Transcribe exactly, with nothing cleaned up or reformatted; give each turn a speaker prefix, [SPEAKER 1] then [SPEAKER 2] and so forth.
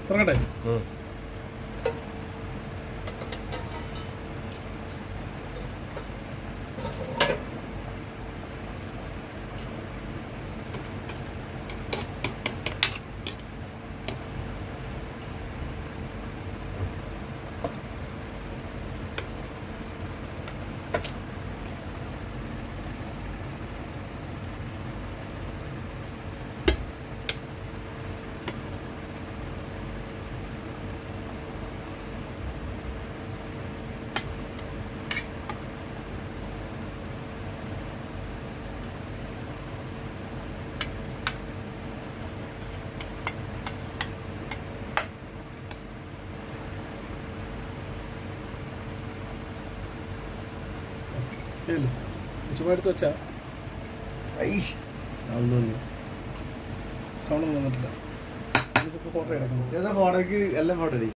[SPEAKER 1] തുടങ്ങട്ടെ? ചുമ്മാ എടുത്ത് വെച്ചാ സൗണ്ട് സൗണ്ട് ഒന്നും വന്നിട്ടില്ല. ഫോട്ടോ എടുക്കണം.
[SPEAKER 2] ഫോട്ടോക്ക് എല്ലാം ഫോട്ടോ